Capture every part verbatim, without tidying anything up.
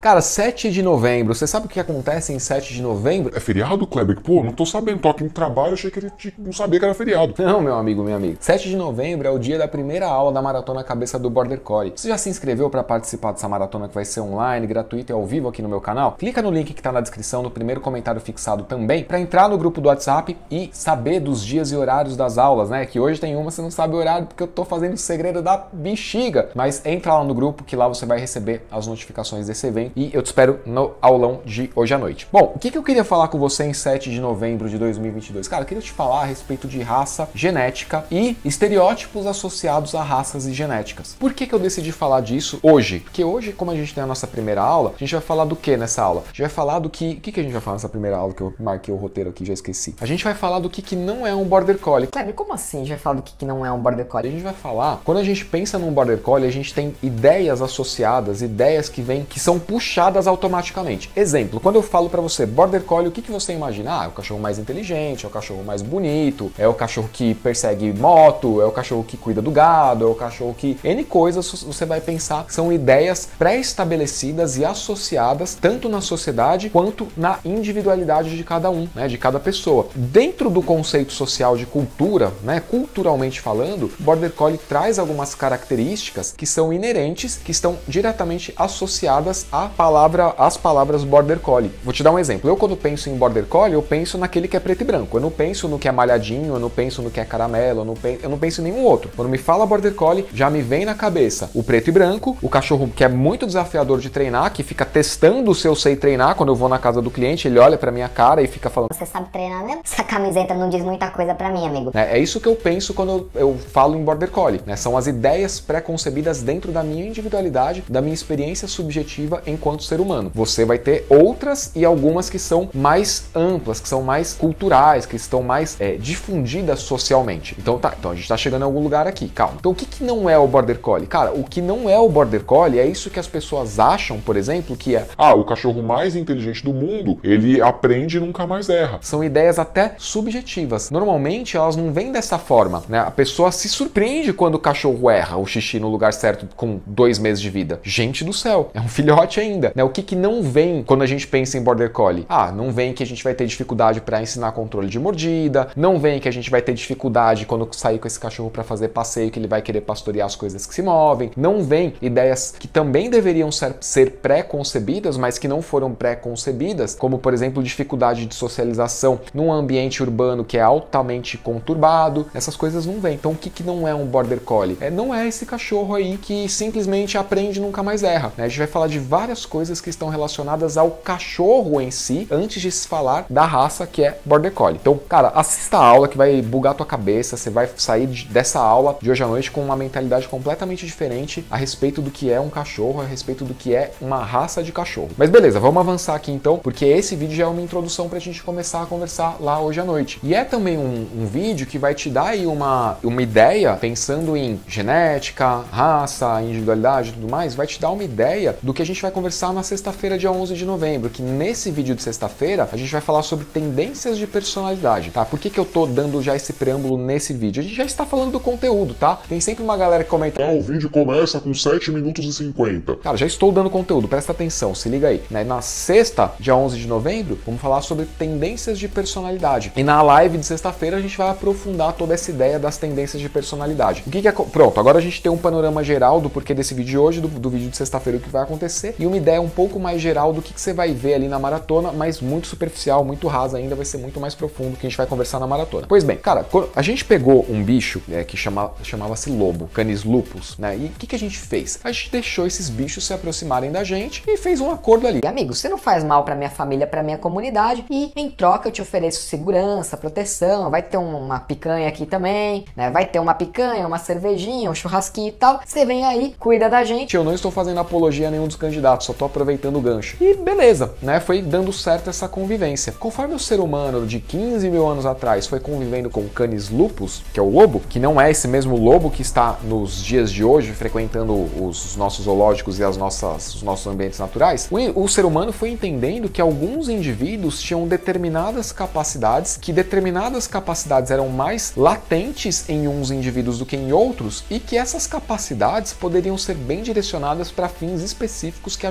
Cara, sete de novembro, você sabe o que acontece em sete de novembro? É feriado, Kleber? Pô, não tô sabendo, tô aqui no trabalho, achei que ele não sabia que era feriado. Não, meu amigo, meu amigo. sete de novembro é o dia da primeira aula da Maratona Cabeça do Border Collie. Você já se inscreveu para participar dessa maratona que vai ser online, gratuita e ao vivo aqui no meu canal? Clica no link que tá na descrição, no primeiro comentário fixado também, para entrar no grupo do WhatsApp e saber dos dias e horários das aulas, né? Que hoje tem uma, você não sabe o horário porque eu tô fazendo o segredo da bexiga. Mas entra lá no grupo que lá você vai receber as notificações desse evento e eu te espero no aulão de hoje à noite. Bom, o que, que eu queria falar com você em sete de novembro de dois mil e vinte e dois? Cara, eu queria te falar a respeito de raça, genética e estereótipos associados a raças e genéticas. Por que, que eu decidi falar disso hoje? Porque hoje, como a gente tem a nossa primeira aula, a gente vai falar do que nessa aula? A gente vai falar do que... O que, que a gente vai falar nessa primeira aula que eu marquei o roteiro aqui, já esqueci. A gente vai falar do que, que não é um Border Collie. Kleber, como assim a gente vai falar do que, que não é um Border Collie? A gente vai falar, quando a gente pensa num Border Collie, a gente tem ideias associadas, ideias que vêm, que são puxadas automaticamente. Exemplo, quando eu falo pra você Border Collie, o que, que você imagina? Ah, é o cachorro mais inteligente, é o cachorro mais bonito, é o cachorro que persegue moto, é o cachorro que cuida do gado, é o cachorro que... N coisas você vai pensar, são ideias pré-estabelecidas e associadas tanto na sociedade quanto na individualidade de cada um, né, de cada pessoa. Dentro do conceito social de cultura, né, culturalmente falando, Border Collie traz algumas características que são inerentes, que estão diretamente associadas à palavra, às palavras Border Collie. Vou te dar um exemplo. Eu, quando penso em Border Collie, eu penso naquele que é preto e branco. Eu não penso no que é malhadinho, eu não penso no que é caramelo, eu não penso, eu não penso em nenhum outro. Quando me fala Border Collie, já me vem na cabeça o preto e branco, o cachorro que é muito desafiador de treinar, que fica testando se eu sei treinar. Quando eu vou na casa do cliente, ele olha pra minha cara e fica falando: você sabe treinar mesmo? Essa camiseta não diz muita coisa pra mim, amigo. É, é isso que eu penso quando eu, eu falo em Border Collie, né? São as ideias pré-concebidas dentro da minha individualidade, da minha experiência subjetiva enquanto ser humano. Você vai ter outras e algumas que são mais amplas, que são mais culturais, que estão mais é, difundidas socialmente. Então tá, então a gente tá chegando em algum lugar aqui, calma. Então o que, que não é o Border Collie? Cara, o que não é o Border Collie é isso que as pessoas acham, por exemplo, que é: ah, o cachorro mais inteligente do mundo, ele aprende e nunca mais erra. São ideias até subjetivas. Normalmente elas não vêm dessa forma, né? A pessoa se surpreende quando o cachorro erra o xixi no lugar certo com dois meses de vida. Gente do céu, é um filhote ainda, né? O que que não vem quando a gente pensa em Border Collie? Ah, não vem que a gente vai ter dificuldade para ensinar controle de mordida, não vem que a gente vai ter dificuldade quando sair com esse cachorro para fazer passeio, que ele vai querer pastorear as coisas que se movem, não vem ideias que também deveriam ser, ser pré-concebidas, mas que não foram pré-concebidas, como por exemplo dificuldade de socialização num ambiente urbano que é altamente conturbado. Essas coisas não vêm. Então o que que não é um Border Collie? É, não é esse cachorro aí que simplesmente aprende e nunca mais erra, né? A gente vai falar de várias coisas que estão relacionadas ao cachorro em si, antes de se falar da raça que é Border Collie. Então, cara, assista a aula que vai bugar a tua cabeça, você vai sair de, dessa aula de hoje à noite com uma mentalidade completamente diferente a respeito do que é um cachorro, a respeito do que é uma raça de cachorro. Mas beleza, vamos avançar aqui então, porque esse vídeo já é uma introdução pra gente começar a conversar lá hoje à noite. E é também um, um vídeo que vai te dar aí uma, uma ideia, pensando em genética, raça, individualidade e tudo mais, vai te dar uma ideia do que a gente vai conversar na sexta-feira, dia onze de novembro, que nesse vídeo de sexta-feira a gente vai falar sobre tendências de personalidade, tá? Por que que eu tô dando já esse preâmbulo nesse vídeo? A gente já está falando do conteúdo, tá? Tem sempre uma galera que comenta: ah, o vídeo começa com sete minutos e cinquenta. Cara, já estou dando conteúdo, presta atenção, se liga aí, né? Na sexta, dia onze de novembro, vamos falar sobre tendências de personalidade. E na live de sexta-feira a gente vai aprofundar toda essa ideia das tendências de personalidade. O que que é... Pronto, agora a gente tem um panorama geral do porquê desse vídeo de hoje, do, do vídeo de sexta-feira, o que vai acontecer, e uma ideia um pouco mais geral do que, que você vai ver ali na maratona, mas muito superficial, muito rasa ainda, vai ser muito mais profundo que a gente vai conversar na maratona. Pois bem, cara, a gente pegou um bicho é, que chama, chamava-se lobo, Canis lupus, né? E o que, que a gente fez? A gente deixou esses bichos se aproximarem da gente e fez um acordo ali. E, amigo, você não faz mal pra minha família, pra minha comunidade, e em troca eu te ofereço segurança, proteção, vai ter uma picanha aqui também, né? Vai ter uma picanha, uma cervejinha, um churrasquinho e tal. Você vem aí, cuida da gente. Eu não estou fazendo apologia a nenhum dos candidatos, só tô aproveitando o gancho. E beleza, né? Foi dando certo essa convivência. Conforme o ser humano de quinze mil anos atrás foi convivendo com o Canis lupus, que é o lobo, que não é esse mesmo lobo que está nos dias de hoje frequentando os nossos zoológicos e as nossas, os nossos ambientes naturais, o, o ser humano foi entendendo que alguns indivíduos tinham determinadas capacidades, que determinadas capacidades eram mais latentes em uns indivíduos do que em outros, e que essas capacidades poderiam ser bem direcionadas para fins específicos que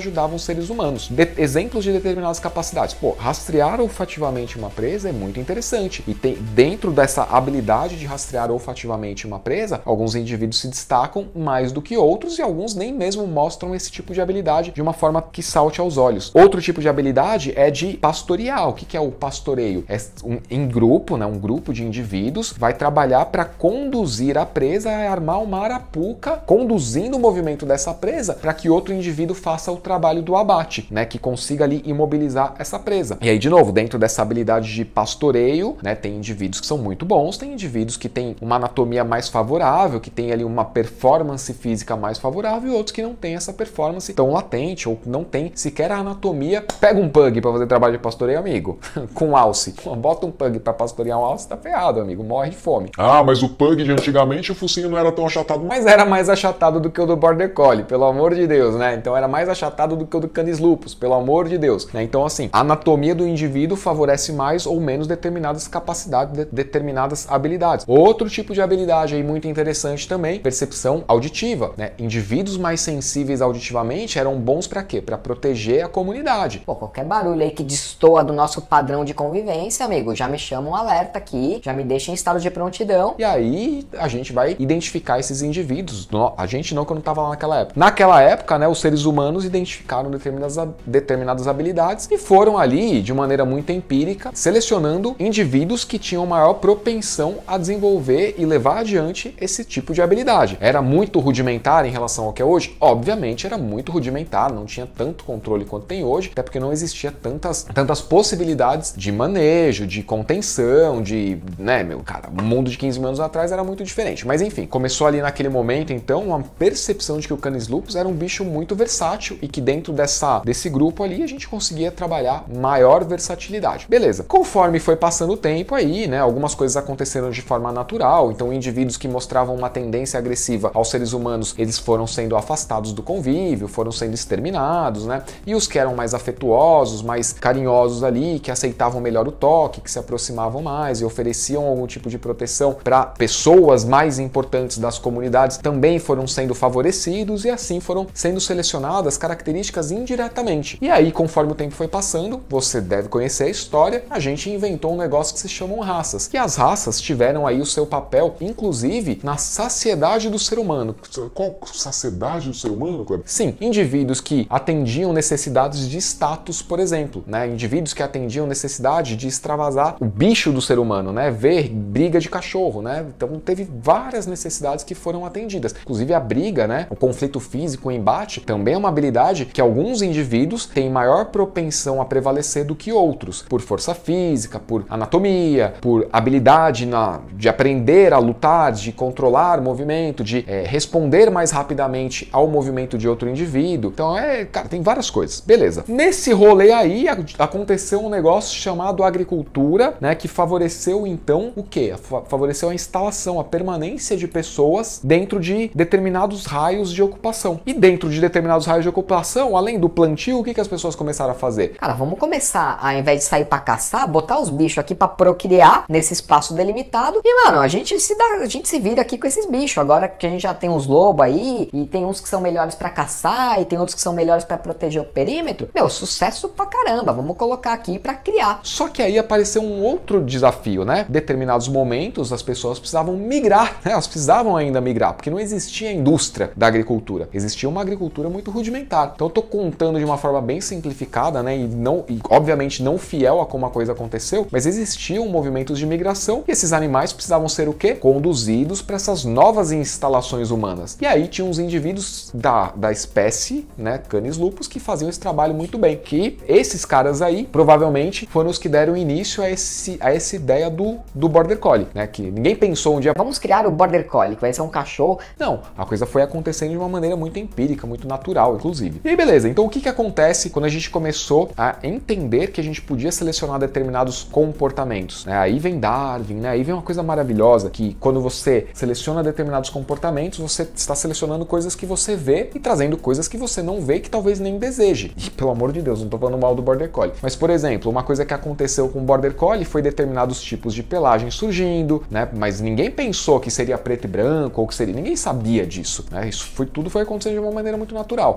ajudavam seres humanos. De exemplos de determinadas capacidades. Pô, rastrear olfativamente uma presa é muito interessante. E tem, dentro dessa habilidade de rastrear olfativamente uma presa, alguns indivíduos se destacam mais do que outros e alguns nem mesmo mostram esse tipo de habilidade de uma forma que salte aos olhos. Outro tipo de habilidade é de pastorear. O que é o pastoreio? É um, em grupo, né, um grupo de indivíduos vai trabalhar para conduzir a presa a armar uma arapuca, conduzindo o movimento dessa presa para que outro indivíduo faça o trabalho do abate, né, que consiga ali imobilizar essa presa. E aí, de novo, dentro dessa habilidade de pastoreio, né, tem indivíduos que são muito bons, tem indivíduos que têm uma anatomia mais favorável, que tem ali uma performance física mais favorável e outros que não têm essa performance tão latente ou não tem sequer a anatomia. Pega um pug para fazer trabalho de pastoreio, amigo, com alce. Bota um pug para pastorear um alce, tá ferrado, amigo, morre de fome. Ah, mas o pug de antigamente o focinho não era tão achatado. Mas era mais achatado do que o do Border Collie, pelo amor de Deus, né? Então era mais achatado do que o do Canis Lupus, pelo amor de Deus, né? Então assim, a anatomia do indivíduo favorece mais ou menos determinadas capacidades, de, determinadas habilidades. Outro tipo de habilidade aí muito interessante também, percepção auditiva, né? Indivíduos mais sensíveis auditivamente eram bons para quê? Para proteger a comunidade. Pô, qualquer barulho aí que destoa do nosso padrão de convivência, amigo, já me chama um alerta aqui, já me deixa em estado de prontidão. E aí a gente vai identificar esses indivíduos. A gente não, que eu não estava lá naquela época. Naquela época, né, os seres humanos identificaram determinadas, determinadas habilidades e foram ali, de maneira muito empírica, selecionando indivíduos que tinham maior propensão a desenvolver e levar adiante esse tipo de habilidade. Era muito rudimentar em relação ao que é hoje? Obviamente era muito rudimentar, não tinha tanto controle quanto tem hoje, até porque não existia tantas, tantas possibilidades de manejo, de contenção, de, né, meu, cara, o mundo de quinze mil anos atrás era muito diferente. Mas enfim, começou ali naquele momento, então, uma percepção de que o Canis Lupus era um bicho muito versátil e que dentro dessa, desse grupo ali a gente conseguia trabalhar maior versatilidade. Beleza. Conforme foi passando o tempo aí, né, algumas coisas aconteceram de forma natural, então indivíduos que mostravam uma tendência agressiva aos seres humanos, eles foram sendo afastados do convívio, foram sendo exterminados, né, e os que eram mais afetuosos, mais carinhosos ali, que aceitavam melhor o toque, que se aproximavam mais e ofereciam algum tipo de proteção para pessoas mais importantes das comunidades, também foram sendo favorecidos e assim foram sendo selecionadas características indiretamente. E aí, conforme o tempo foi passando, você deve conhecer a história, a gente inventou um negócio que se chamam raças. E as raças tiveram aí o seu papel, inclusive, na saciedade do ser humano. Qual saciedade do ser humano, Kleber? Sim, indivíduos que atendiam necessidades de status, por exemplo, né? Indivíduos que atendiam necessidade de extravasar o bicho do ser humano, né? Ver briga de cachorro, né? Então teve várias necessidades que foram atendidas. Inclusive a briga, né? O conflito físico, o embate, também é uma habilidade que alguns indivíduos têm maior propensão a prevalecer do que outros, por força física, por anatomia, por habilidade na, de aprender a lutar, de controlar o movimento, de é, responder mais rapidamente ao movimento de outro indivíduo. Então é, cara, tem várias coisas. Beleza. Nesse rolê aí aconteceu um negócio chamado agricultura, né? Que favoreceu então o quê? Favoreceu a instalação, a permanência de pessoas dentro de determinados raios de ocupação. E dentro de determinados raios de ocupação, além do plantio, o que, que as pessoas começaram a fazer? Cara, vamos começar, ao invés de sair pra caçar, botar os bichos aqui pra procriar nesse espaço delimitado. E, mano, a gente se dá, a gente se vira aqui com esses bichos. Agora que a gente já tem uns lobos aí, e tem uns que são melhores pra caçar, e tem outros que são melhores pra proteger o perímetro. Meu, sucesso pra caramba. Vamos colocar aqui pra criar. Só que aí apareceu um outro desafio, né? Em determinados momentos, as pessoas precisavam migrar, né? Elas precisavam ainda migrar, porque não existia a indústria da agricultura. Existia uma agricultura muito rudimentar. Então eu tô contando de uma forma bem simplificada, né? E, não, e obviamente não fiel a como a coisa aconteceu, mas existiam movimentos de migração e esses animais precisavam ser o quê? Conduzidos para essas novas instalações humanas. E aí tinha uns indivíduos da, da espécie, né? Canis Lupus, que faziam esse trabalho muito bem. Que esses caras aí, provavelmente, foram os que deram início a, esse, a essa ideia do, do Border Collie, né? Que ninguém pensou um dia, vamos criar o Border Collie, que vai ser um cachorro. Não, a coisa foi acontecendo de uma maneira muito empírica, muito natural, inclusive. E aí, beleza, então o que que acontece quando a gente começou a entender que a gente podia selecionar determinados comportamentos, né? Aí vem Darwin, né? Aí vem uma coisa maravilhosa, que quando você seleciona determinados comportamentos, você está selecionando coisas que você vê e trazendo coisas que você não vê e que talvez nem deseje. E, pelo amor de Deus, não tô falando mal do Border Collie. Mas, por exemplo, uma coisa que aconteceu com o Border Collie foi determinados tipos de pelagem surgindo, né? Mas ninguém pensou que seria preto e branco, ou que seria... Ninguém sabia disso, né? Isso foi, tudo foi acontecendo de uma maneira muito natural. De novo,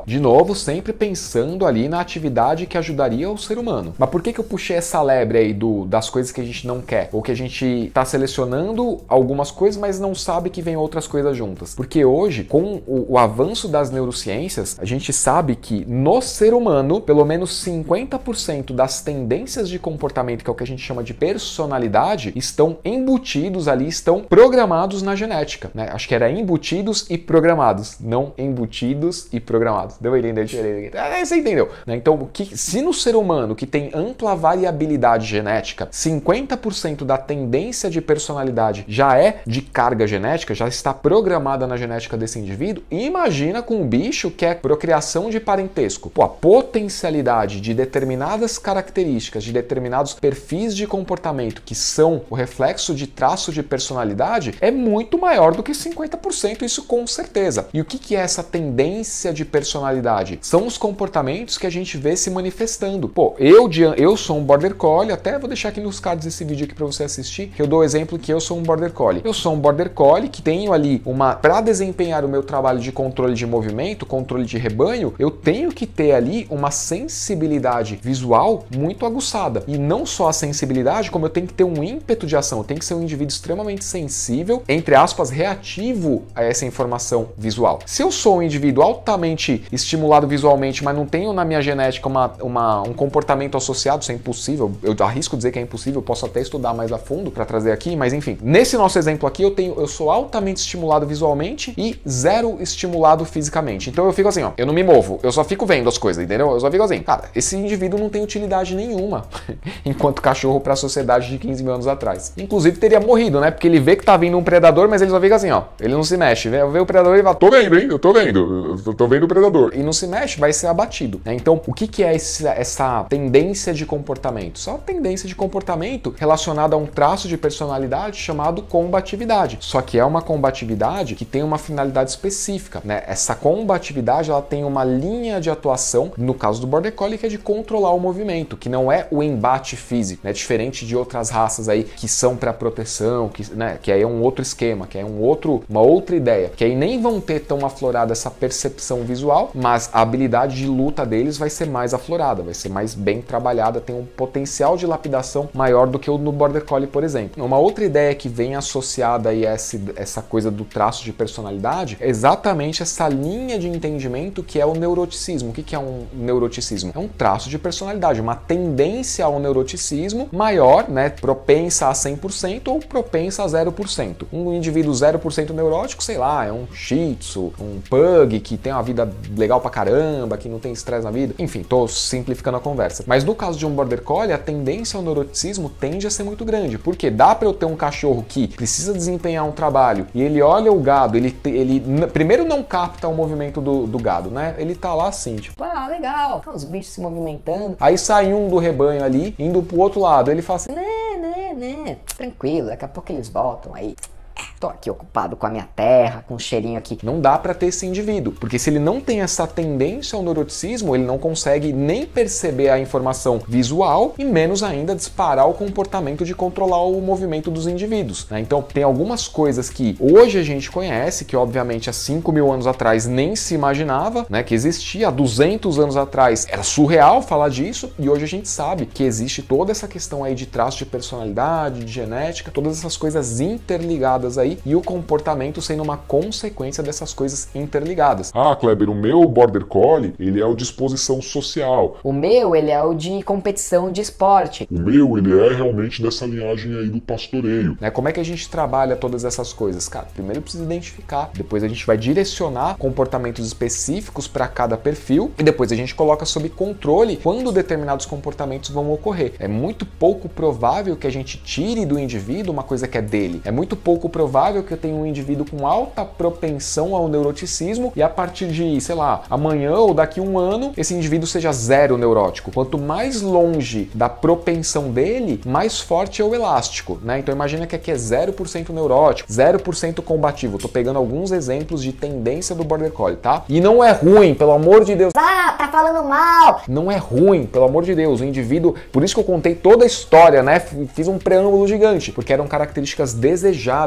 novo, sempre pensando ali na atividade que ajudaria o ser humano. Mas por que que eu puxei essa lebre aí do, das coisas que a gente não quer? Ou que a gente está selecionando algumas coisas, mas não sabe que vem outras coisas juntas? Porque hoje, com o, o avanço das neurociências, a gente sabe que no ser humano, pelo menos cinquenta por cento das tendências de comportamento, que é o que a gente chama de personalidade, estão embutidos ali, estão programados na genética, né? Acho que era embutidos e programados, não embutidos e programados. Deu a entender? Você entendeu? Né? Então, o que, se no ser humano, que tem ampla variabilidade genética, cinquenta por cento da tendência de personalidade já é de carga genética, já está programada na genética desse indivíduo, imagina com um bicho que é procriação de parentesco. Pô, a potencialidade de determinadas características, de determinados perfis de comportamento que são o reflexo de traço de personalidade é muito maior do que cinquenta por cento, isso com certeza. E o que que é essa tendência de personalidade? São os comportamentos que a gente vê se manifestando. Pô, eu, eu sou um Border Collie, até vou deixar aqui nos cards esse vídeo aqui para você assistir, que eu dou o exemplo que eu sou um Border Collie. Eu sou um Border Collie que tenho ali uma... Para desempenhar o meu trabalho de controle de movimento, controle de rebanho, eu tenho que ter ali uma sensibilidade visual muito aguçada. E não só a sensibilidade, como eu tenho que ter um ímpeto de ação. Eu tenho que ser um indivíduo extremamente sensível, entre aspas, reativo a essa informação visual. Se eu sou um indivíduo altamente estimulado visualmente, mas não tenho na minha genética uma, uma, um comportamento associado, isso é impossível, eu arrisco dizer que é impossível, posso até estudar mais a fundo para trazer aqui, mas enfim, nesse nosso exemplo aqui eu tenho, eu sou altamente estimulado visualmente e zero estimulado fisicamente. Então eu fico assim, ó, eu não me movo, eu só fico vendo as coisas, entendeu? Eu só fico assim, cara, esse indivíduo não tem utilidade nenhuma enquanto cachorro para a sociedade de quinze mil anos atrás. Inclusive teria morrido, né? Porque ele vê que tá vindo um predador, mas ele só fica assim, ó, ele não se mexe, vê, vê o predador e vai, Tô vendo, hein? Eu tô vendo, eu tô vendo o predador. E não se mexe, vai ser abatido, né? Então, o que que é esse, essa tendência de comportamento? Só tendência de comportamento relacionada a um traço de personalidade chamado combatividade. Só que é uma combatividade que tem uma finalidade específica, né? Essa combatividade, ela tem uma linha de atuação, no caso do Border Collie, que é de controlar o movimento, que não é o embate físico, né? Diferente de outras raças aí que são para proteção, que, né? Que aí é um outro esquema, que é um outro, uma outra ideia, que aí nem vão ter tão aflorada essa percepção visual, mas a habilidade de luta deles vai ser mais aflorada, vai ser mais bem trabalhada, tem um potencial de lapidação maior do que o no Border Collie, por exemplo. Uma outra ideia que vem associada aí a essa, essa coisa do traço de personalidade é exatamente essa linha de entendimento que é o neuroticismo. O que que é um neuroticismo? É um traço de personalidade, uma tendência ao neuroticismo maior, né, propensa a cem por cento ou propensa a zero por cento. Um indivíduo zero por cento neurótico, sei lá, é um shih tzu, um pug que tem uma vida legal pra caramba, que não tem estresse na vida. Enfim, tô simplificando a conversa. Mas no caso de um Border Collie, a tendência ao neuroticismo tende a ser muito grande. Porque dá pra eu ter um cachorro que precisa desempenhar um trabalho e ele olha o gado, ele, ele primeiro não capta o movimento do, do gado, né? Ele tá lá assim, tipo, ah, legal, os bichos se movimentando. Aí sai um do rebanho ali, indo pro outro lado. Ele fala assim, né, né, né, tranquilo, daqui a pouco eles voltam aí. Tô aqui ocupado com a minha terra, com um cheirinho aqui. Não dá para ter esse indivíduo, porque se ele não tem essa tendência ao neuroticismo, ele não consegue nem perceber a informação visual e menos ainda disparar o comportamento de controlar o movimento dos indivíduos, né? Então tem algumas coisas que hoje a gente conhece, que obviamente há cinco mil anos atrás nem se imaginava, né, que existia. Há duzentos anos atrás era surreal falar disso, e hoje a gente sabe que existe toda essa questão aí de traço de personalidade, de genética, todas essas coisas interligadas aí, e o comportamento sendo uma consequência dessas coisas interligadas. Ah, Kleber, o meu Border Collie, ele é o de disposição social. O meu, ele é o de competição de esporte. O meu, ele é realmente dessa linhagem aí do pastoreio. Né? Como é que a gente trabalha todas essas coisas? Cara, primeiro precisa identificar, depois a gente vai direcionar comportamentos específicos para cada perfil e depois a gente coloca sob controle quando determinados comportamentos vão ocorrer. É muito pouco provável que a gente tire do indivíduo uma coisa que é dele. É muito pouco provável que eu tenha um indivíduo com alta propensão ao neuroticismo e a partir de, sei lá, amanhã ou daqui a um ano, esse indivíduo seja zero neurótico. Quanto mais longe da propensão dele, mais forte é o elástico, né? Então imagina que aqui é zero por cento neurótico, zero por cento combativo. Tô pegando alguns exemplos de tendência do Border Collie, tá? E não é ruim, pelo amor de Deus. Ah, tá falando mal! Não é ruim, pelo amor de Deus. O indivíduo, por isso que eu contei toda a história, né? Fiz um preâmbulo gigante, porque eram características desejadas. Tudo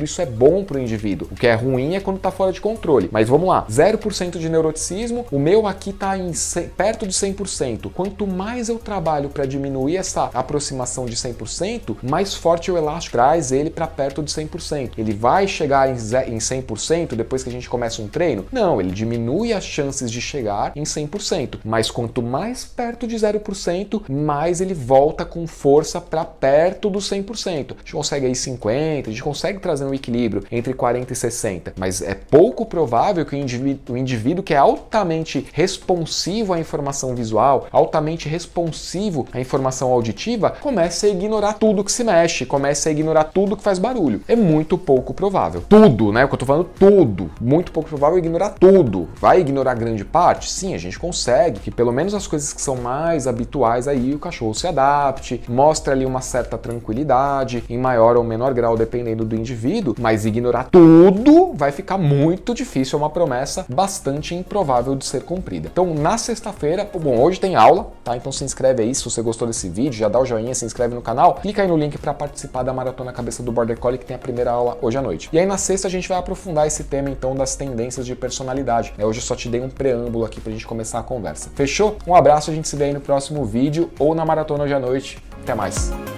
isso é bom para o indivíduo. O que é ruim é quando está fora de controle. Mas vamos lá, zero por cento de neuroticismo, o meu aqui está em perto de cem por cento. Quanto mais eu trabalho para diminuir essa aproximação de cem por cento, mais forte o elástico traz ele para perto de cem por cento. Ele vai chegar em cem por cento depois que a gente começa um treino? Não, ele diminui as chances de chegar em cem por cento. Mas quanto mais perto de zero por cento, mais ele volta com força para perto do cem por cento. A gente consegue aí cinquenta, a gente consegue trazer um equilíbrio entre quarenta e sessenta, mas é pouco provável que o indivíduo, o indivíduo que é altamente responsivo à informação visual, altamente responsivo à informação auditiva, comece a ignorar tudo que se mexe, comece a ignorar tudo que faz barulho. É muito pouco provável. Tudo, né? O que eu tô falando, tudo. Muito pouco provável ignorar tudo. Vai ignorar grande parte? Sim, a gente consegue, que pelo menos as coisas que são mais habituais aí o cachorro se adapte, mostra ali uma certa tranquilidade, em maior ou menor grau, dependendo do indivíduo, mas ignorar tudo vai ficar muito difícil, é uma promessa bastante improvável de ser cumprida. Então, na sexta-feira, bom, hoje tem aula, tá? Então se inscreve aí, se você gostou desse vídeo, já dá o joinha, se inscreve no canal, clica aí no link para participar da Maratona Cabeça do Border Collie, que tem a primeira aula hoje à noite. E aí na sexta a gente vai aprofundar esse tema então das tendências de personalidade. Hoje eu só te dei um preâmbulo aqui pra gente começar a conversa. Fechou? Um abraço, a gente se vê aí no próximo vídeo ou na Maratona hoje à noite. Até mais!